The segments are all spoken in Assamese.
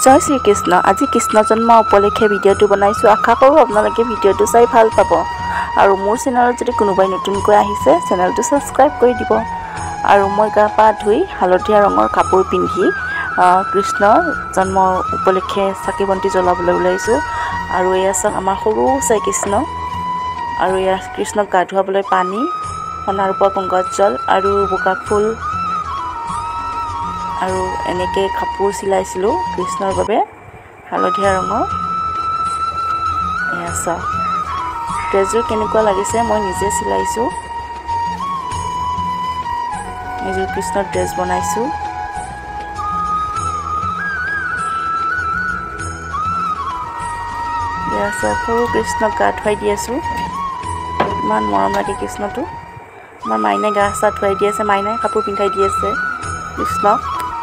জয় শ্ৰী কৃষ্ণ। আজি কৃষ্ণ জন্ম উপলক্ষে ভিডিঅ'টো বনাইছোঁ। আশা কৰোঁ আপোনালোকে ভিডিঅ'টো চাই ভাল পাব আৰু মোৰ চেনেলত যদি কোনোবাই নতুনকৈ আহিছে চেনেলটো ছাবস্ক্ৰাইব কৰি দিব। আৰু মই গা পা ধুই হালধীয়া ৰঙৰ কাপোৰ পিন্ধি কৃষ্ণৰ জন্ম উপলক্ষে চাকি বন্তি জ্বলাবলৈ ওলাইছোঁ। আৰু এয়া চাওক আমাৰ সৰু চাই কৃষ্ণ। আৰু এয়া কৃষ্ণক গা ধুৱাবলৈ পানী, সোণাৰ ৰূপৰ গংগাজল আৰু বোকা ফুল আৰু এনেকৈ কাপোৰ চিলাইছিলোঁ কৃষ্ণৰ বাবে হালধীয়া ৰঙৰ। এয়া চাওক ড্ৰেছযোৰ কেনেকুৱা লাগিছে, মই নিজে চিলাইছোঁ। এইযোৰ কৃষ্ণৰ ড্ৰেছ বনাইছোঁ। এয়া চাওক সৰু কৃষ্ণক গা ধুৱাই দি আছোঁ। ইমান মৰম লাগে কৃষ্ণটো। আমাৰ মাইনাই গা চা ধুৱাই দি আছে, মাইনাই কাপোৰ পিন্ধাই দি আছে কৃষ্ণক।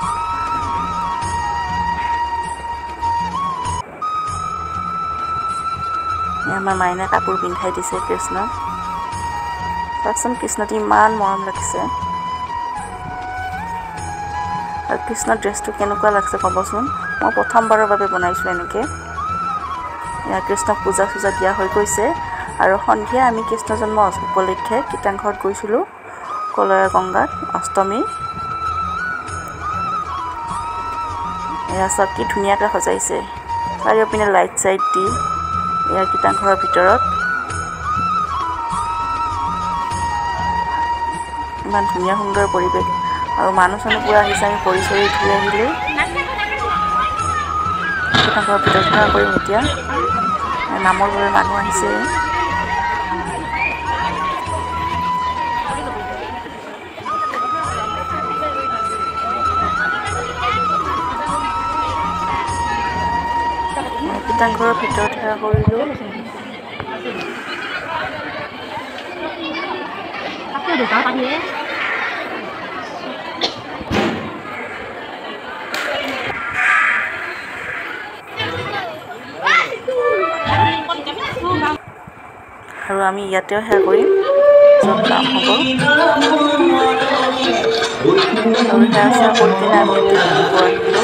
আমাৰ মাইনাই কাপোৰ পিন্ধাই দিছে কৃষ্ণক। চাওকচোন কৃষ্ণটো ইমান মৰম লাগিছে। আৰু কৃষ্ণৰ ড্ৰেছটো কেনেকুৱা লাগিছে ক'বচোন। মই প্ৰথমবাৰৰ বাবে বনাইছোঁ এনেকৈ। ইয়াৰ কৃষ্ণক পূজা চূজা দিয়া হৈ গৈছে। আৰু সন্ধিয়া আমি কৃষ্ণ জন্ম উপলক্ষে কীৰ্তনঘৰত গৈছিলোঁ কলয়া গংগাত অষ্টমী। এয়া চাওক কি ধুনীয়াকৈ সজাইছে, চাৰিওপিনে লাইট চাইট দি। এয়া কীৰ্তনঘৰৰ ভিতৰত ইমান ধুনীয়া সুন্দৰ পৰিৱেশ। আৰু মানুহ চানুহ পূৰা আহিছে। আমি পৰিচয় ধুই আহিলোঁ। কীৰ্তনঘৰৰ ভিতৰত সেৱা কৰিম এতিয়া। নামৰ বাবে মানুহ আহিছে। কীৰ্তনঘৰৰ ভিতৰত সেৱা কৰিলোঁ। আৰু আমি ইয়াতেও সেৱা কৰিম য'ত নাম হ'ব। আৰু সেৱা চেৱা কৰি কিনে আমি এতিয়া ঘূৰিব আহিলোঁ।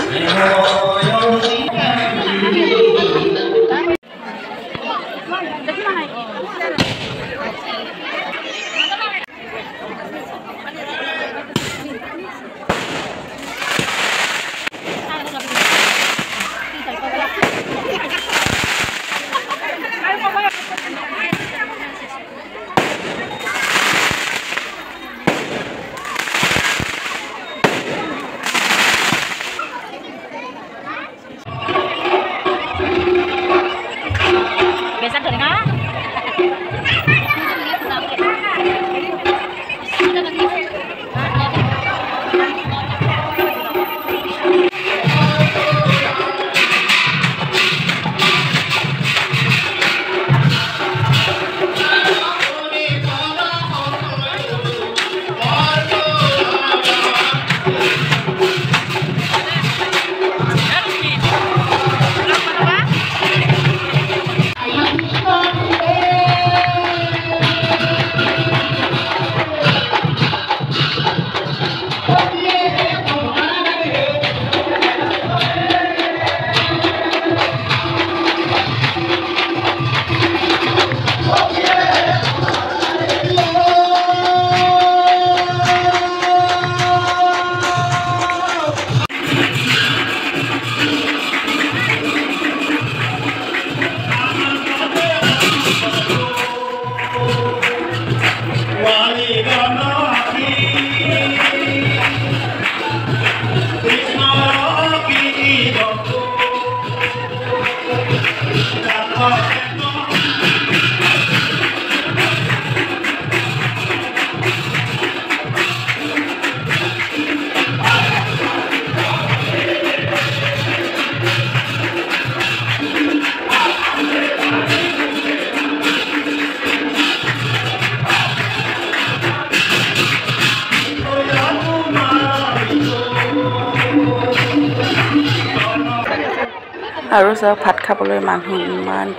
আৰু চাওক ভাত খাবলৈ মানুহ ইমান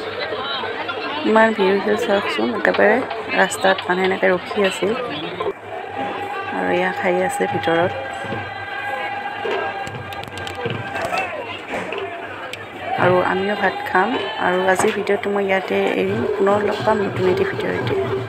ভিৰ হৈছে চাওকচোন। একেবাৰে ৰাস্তাত মানুহ এনেকৈ ৰখি আছিল আৰু এয়া খাই আছে ভিতৰত। আৰু আমিও ভাত খাম আৰু আজিৰ ভিডিঅ'টো মই ইয়াতে এৰিম পুনৰ লগ পাম নতুন এটি ভিডিঅ'তে